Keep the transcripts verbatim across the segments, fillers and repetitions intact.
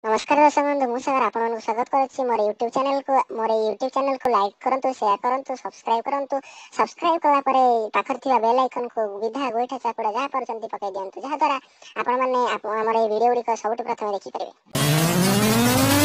नमस्कार दर्शक बंधु मु सागर आपन स्वागत करुच्ची मोर यूट्यूब चैनल को मोर यूट्यूब चैनल को लाइक करंतु शेयर करंतु सब्सक्राइब करंतु सब्सक्राइब कला परे पाखर थिबा बेल आइकन को विधा गोइठा चापुडा जहा परचंती पकाई दियंतु जहा द्वारा आपन माने हमर ए वीडियो गुडी को सबटु प्रथम देखि परिबे।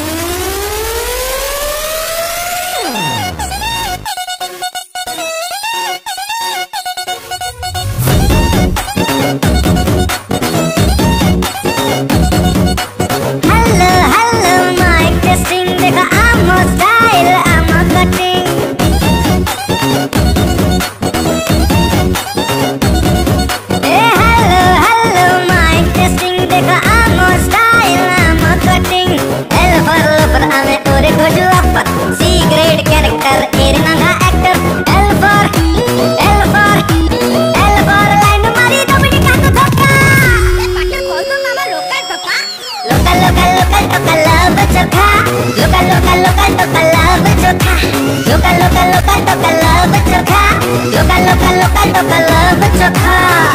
Local, local, local, toca love chokha. Local, local, local, toca love chokha.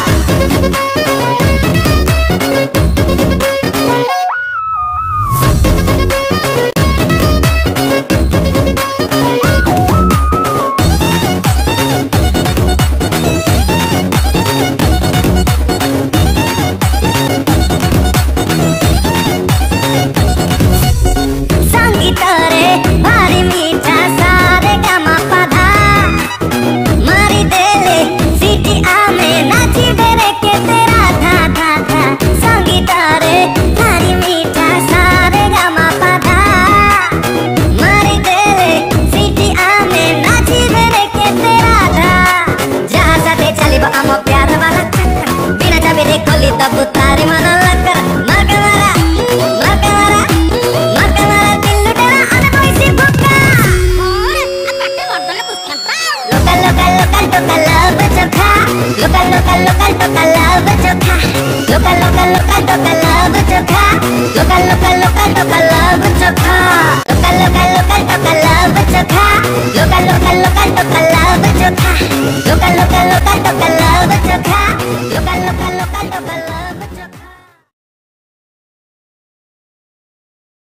तब तारे मन लकर मरके मारा मरके मारा मरके मारा दिल लुटेरा अन कोई भुक्का और अपटे वर्दले पुष्कंता लोकल लोकल लोकल टोका लव चोखा लोकल लोकल लोकल टोका लव चोखा लोकल लोकल लोकल टोका लव चोखा लोकल लोकल लोकल टोका लव चोखा लोकल लोकल लोकल टोका लव चोखा लोकल लोकल लोकल टोका लव चोखा लोकल लोकल लोकल टोका लव चोखा।